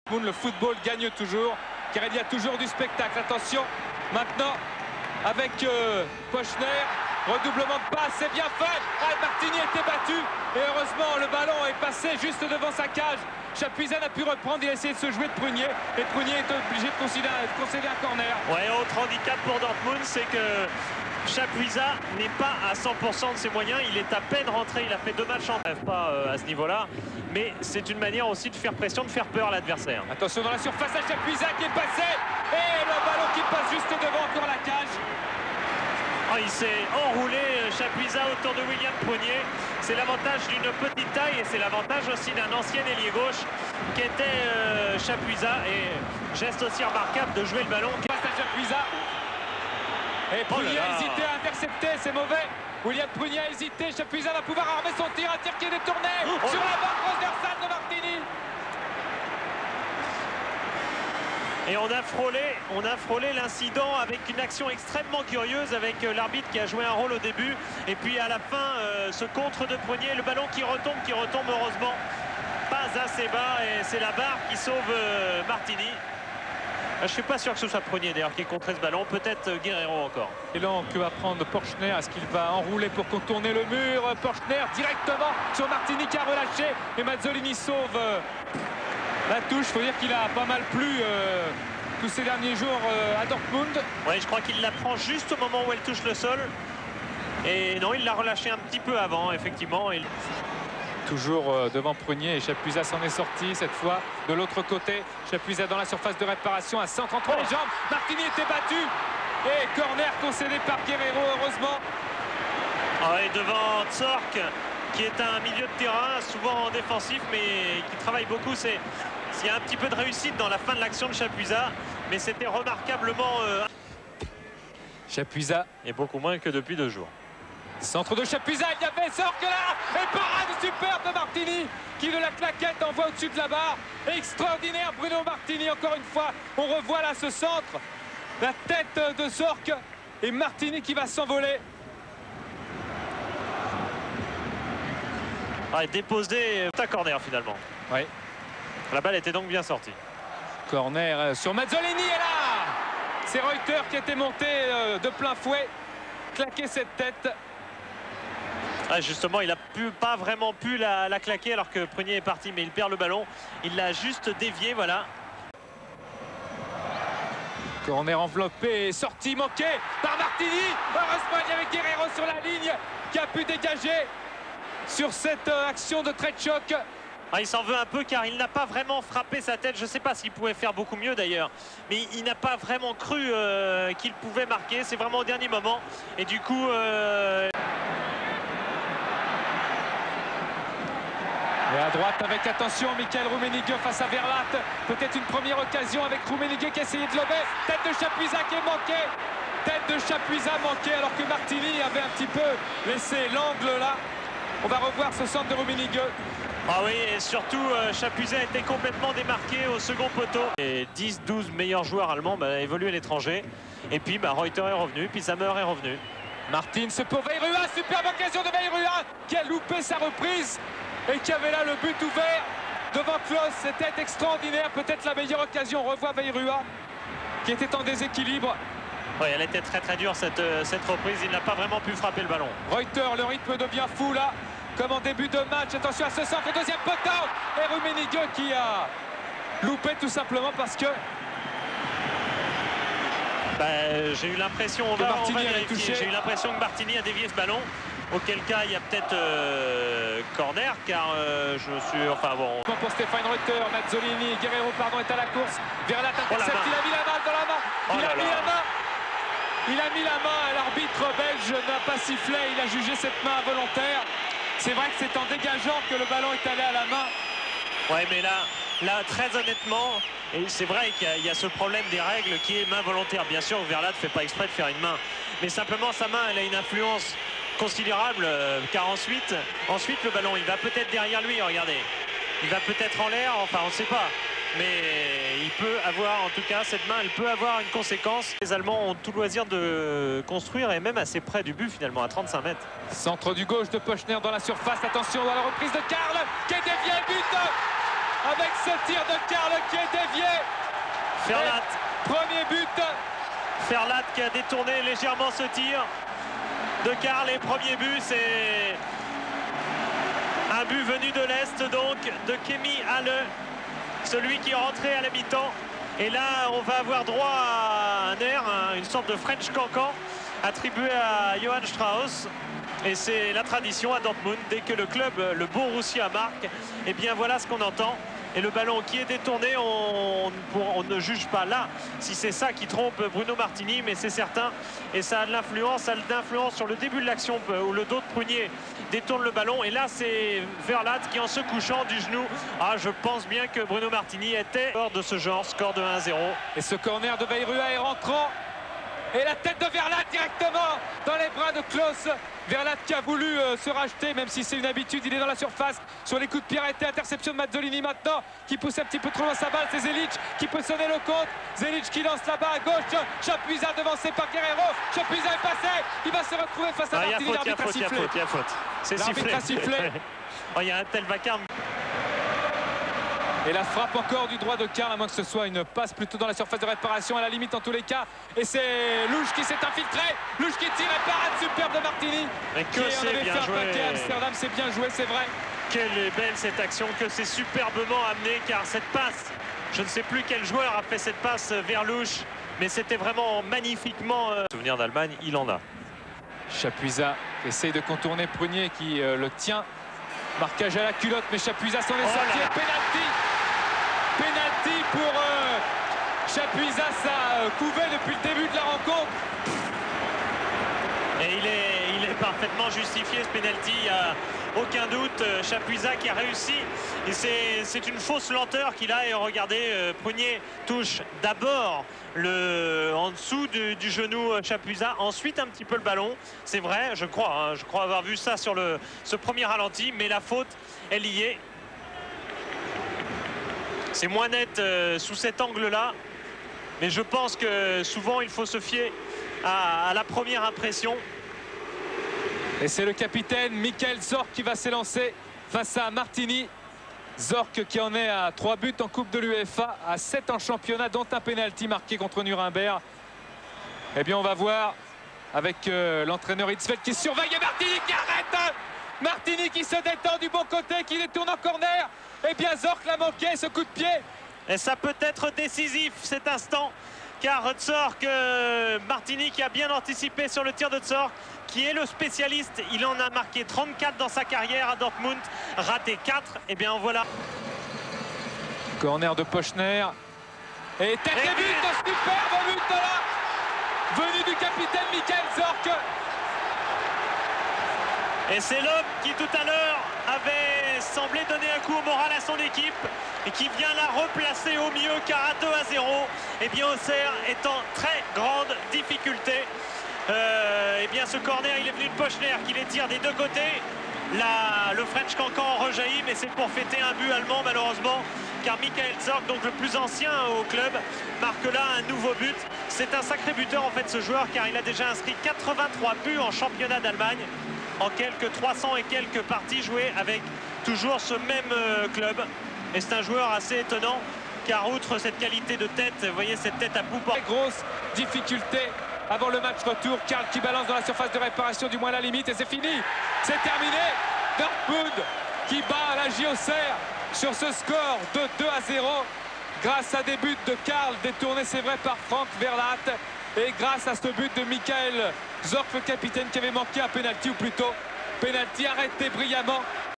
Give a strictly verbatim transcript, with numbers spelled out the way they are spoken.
Le football gagne toujours, car il y a toujours du spectacle. Attention, maintenant, avec euh, Pochner, redoublement de passe, c'est bien fait. Ah, Martini était battu, et heureusement, le ballon est passé juste devant sa cage. Chapuisat n'a pu reprendre, il a essayé de se jouer de Prunier, et Prunier est obligé de concéder, de concéder un corner. Ouais, autre handicap pour Dortmund, c'est que Chapuisat n'est pas à cent pour cent de ses moyens, il est à peine rentré, il a fait deux matchs en bref, pas euh, à ce niveau-là, mais c'est une manière aussi de faire pression, de faire peur à l'adversaire. Attention dans la surface à Chapuisat qui est passé, et le ballon qui passe juste devant encore la cage. Oh, il s'est enroulé, Chapuisat, autour de William Prunier. C'est l'avantage d'une petite taille et c'est l'avantage aussi d'un ancien ailier gauche qui était euh, Chapuisat. Et geste aussi remarquable de jouer le ballon. Passe à Chapuisat. Et Prunier oh a hésité à intercepter, c'est mauvais. William Prunier a hésité, Chapuisat va pouvoir armer son tir, un tir qui est détourné oh, sur la barre transversale de Martini. Et on a frôlé, on a frôlé l'incident avec une action extrêmement curieuse avec l'arbitre qui a joué un rôle au début. Et puis à la fin, euh, ce contre de Prunier, le ballon qui retombe, qui retombe heureusement pas assez bas. Et c'est la barre qui sauve euh, Martini. Je ne suis pas sûr que ce soit Prunier d'ailleurs qui est contré ce ballon, peut-être Guerreiro encore. Et là, que va prendre Pochner? Est-ce qu'il va enrouler pour contourner le mur? Pochner directement sur Martini qui a relâché. Et Mazzolini sauve euh, la touche. Il faut dire qu'il a pas mal plu euh, tous ces derniers jours euh, à Dortmund. Oui, je crois qu'il la prend juste au moment où elle touche le sol. Et non, il l'a relâché un petit peu avant, effectivement. Il... Toujours euh, devant Prunier et Chapuisat s'en est sorti cette fois de l'autre côté. Chapuisat dans la surface de réparation, un centre entre les jambes. Martini était battu et corner concédé par Guerreiro, heureusement. Ah, et devant Tzork, qui est un milieu de terrain, souvent en défensif, mais qui travaille beaucoup. C'est il y a un petit peu de réussite dans la fin de l'action de Chapuisat, mais c'était remarquablement... Euh... Chapuisat. Et beaucoup moins que depuis deux jours. Centre de Chapuisat, il y avait Tzork là, et parade superbe de Martini qui de la claquette envoie au-dessus de la barre. Extraordinaire Bruno Martini, encore une fois, on revoit là ce centre, la tête de Tzork et Martini qui va s'envoler. Ah, déposé à corner finalement. Oui. La balle était donc bien sortie. Corner sur Mazzolini, et là c'est Reuter qui était monté de plein fouet, claquer cette tête. Ah, justement, il n'a pas vraiment pu la, la claquer alors que Prunier est parti, mais il perd le ballon. Il l'a juste dévié, voilà. Corner enveloppé, sortie manquée par Martini. Heureusement, il y avait Guerreiro sur la ligne qui a pu dégager sur cette action de trait de choc. Ah, il s'en veut un peu car il n'a pas vraiment frappé sa tête. Je ne sais pas s'il pouvait faire beaucoup mieux d'ailleurs. Mais il n'a pas vraiment cru euh, qu'il pouvait marquer. C'est vraiment au dernier moment. Et du coup... Euh... Et à droite avec attention Michael Rummenigge face à Verlat. Peut-être une première occasion avec Rummenigge qui a essayé de lober. Tête de Chapuisat qui est manquée. Tête de Chapuisat manquée alors que Martini avait un petit peu laissé l'angle là. On va revoir ce centre de Rummenigge. Ah oui, et surtout euh, Chapuisat était complètement démarqué au second poteau. Et dix douze meilleurs joueurs allemands bah, évoluent à l'étranger. Et puis bah, Reuter est revenu, puis Sammer est revenu. Martins pour Veyrua, superbe occasion de Veyrua qui a loupé sa reprise et qui avait là le but ouvert devant Klose. C'était extraordinaire, peut-être la meilleure occasion. On revoit Veyrua qui était en déséquilibre. Oui, elle était très très dure cette, cette reprise, il n'a pas vraiment pu frapper le ballon. Reuter, le rythme devient fou là, comme en début de match. Attention à ce centre, le deuxième poteau. Et Rummenigge qui a loupé tout simplement parce que... Ben, j'ai eu l'impression, on va, on va vérifier. J'ai eu l'impression que Martini a dévié ce ballon. Auquel cas, il y a peut-être euh, corner, car euh, je suis... Enfin bon... Pour Stéphane Reuter, Mazzolini, Guerreiro pardon, est à la course. Verlat intercepte, oh, il a mis la main dans la main. Oh il là a mis là. la main. Il a mis la main. L'arbitre belge n'a pas sifflé. Il a jugé cette main involontaire. C'est vrai que c'est en dégageant que le ballon est allé à la main. Ouais, mais là, là très honnêtement, et c'est vrai qu'il y, y a ce problème des règles qui est main volontaire. Bien sûr, Verlat ne fait pas exprès de faire une main. Mais simplement, sa main, elle a une influence considérable, euh, car ensuite, ensuite le ballon, il va peut-être derrière lui, regardez. Il va peut-être en l'air, enfin, on ne sait pas. Mais il peut avoir, en tout cas, cette main, elle peut avoir une conséquence. Les Allemands ont tout loisir de construire, et même assez près du but, finalement, à trente-cinq mètres. Centre du gauche de Pochner dans la surface. Attention à la reprise de Karl, qui est dévié, but avec ce tir de Karl qui est dévié. Verlat. Premier but. Verlat qui a détourné légèrement ce tir de Karl. Et premier but, c'est un but venu de l'Est, donc de Kemi Halle, celui qui est rentré à la mi-temps. Et là, on va avoir droit à un air, une sorte de French cancan attribué à Johann Strauss. Et c'est la tradition à Dortmund. Dès que le club, le Borussia marque, et bien voilà ce qu'on entend. Et le ballon qui est détourné, on, on ne juge pas là si c'est ça qui trompe Bruno Martini, mais c'est certain. Et ça a de l'influence, ça a de l'influence sur le début de l'action où le dos de Prunier détourne le ballon. Et là, c'est Verlat qui, en se couchant du genou, ah, je pense bien que Bruno Martini était hors de ce genre, score de un à zéro. Et ce corner de Weyrua est rentrant. Et la tête de Verlat directement dans les bras de Klaus. Verlat qui a voulu euh, se racheter, même si c'est une habitude, il est dans la surface sur les coups de pied arrêtés. Interception de Mazzolini maintenant, qui pousse un petit peu trop loin sa balle. C'est Zelic qui peut sonner le compte. Zelic qui lance là-bas à gauche. Chapuisat devancé par Guerrero. Chapuisat est passé. Il va se retrouver face à ah, Martini. L'arbitre a sifflé. Il y a faute, c'est sifflé. L'arbitre a sifflé. Oh, il y a un tel vacarme. Et la frappe encore du droit de Karl, à moins que ce soit une passe plutôt dans la surface de réparation, à la limite en tous les cas. Et c'est Louche qui s'est infiltré. Louche qui tire et parade superbe de Martini. Mais que c'est bien joué. À Amsterdam, c'est bien joué, c'est vrai. Quelle est belle cette action, que c'est superbement amené, car cette passe, je ne sais plus quel joueur a fait cette passe vers Louche, mais c'était vraiment magnifiquement. Euh... Souvenir d'Allemagne, il en a. Chapuisat essaye de contourner Prunier qui euh, le tient. Marquage à la culotte, mais Chapuisat s'en est oh sorti. Penalty. Penalty pour euh, Chapuisat, ça euh, couvait depuis le début de la rencontre. Et il est, il est parfaitement justifié ce penalty, il n'y a aucun doute. Chapuisat qui a réussi. Et c'est une fausse lenteur qu'il a. Et regardez, euh, Prunier touche d'abord le en dessous du, du genou Chapuisat, ensuite un petit peu le ballon. C'est vrai, je crois, hein, je crois avoir vu ça sur le, ce premier ralenti, mais la faute, elle y est. C'est moins net euh, sous cet angle-là, mais je pense que souvent il faut se fier à, à la première impression. Et c'est le capitaine Michael Zorc qui va s'élancer face à Martini. Zorc qui en est à trois buts en Coupe de l'UEFA, à sept en championnat, dont un pénalty marqué contre Nuremberg. Eh bien, on va voir avec euh, l'entraîneur Hitzfeld qui surveille et Martini qui arrête. Martini qui se détend du bon côté, qui détourne en corner. Eh bien, Zorc l'a manqué, ce coup de pied. Et ça peut être décisif cet instant, car Zorc, euh, Martini qui a bien anticipé sur le tir de Zorc, qui est le spécialiste. Il en a marqué trente-quatre dans sa carrière à Dortmund, raté quatre. Et bien voilà. Corner de Pochner. Et tête et but, un superbe but de là, venu du capitaine Michael Zorc. Et c'est l'homme qui tout à l'heure avait semblé donner un coup au moral à son équipe et qui vient la replacer au mieux, car à deux à zéro, et bien Auxerre est en très grande difficulté. Euh, et bien ce corner, il est venu de Pochner qui les tire des deux côtés. Là, le French cancan rejaillit, mais c'est pour fêter un but allemand malheureusement, car Michael Zorc, donc le plus ancien au club, marque là un nouveau but. C'est un sacré buteur en fait ce joueur, car il a déjà inscrit quatre-vingt-trois buts en championnat d'Allemagne en quelques trois cents et quelques parties jouées avec toujours ce même euh, club. Et c'est un joueur assez étonnant, car outre cette qualité de tête, vous voyez cette tête à bout. Très grosse difficulté avant le match retour. Karl qui balance dans la surface de réparation, du moins à la limite, et c'est fini, c'est terminé. Dortmund qui bat la J Auxerre sur ce score de deux à zéro grâce à des buts de Karl détournés, c'est vrai, par Frank Verlat, et grâce à ce but de Michael Zorc, le capitaine, qui avait manqué un penalty, ou plutôt penalty arrêté brillamment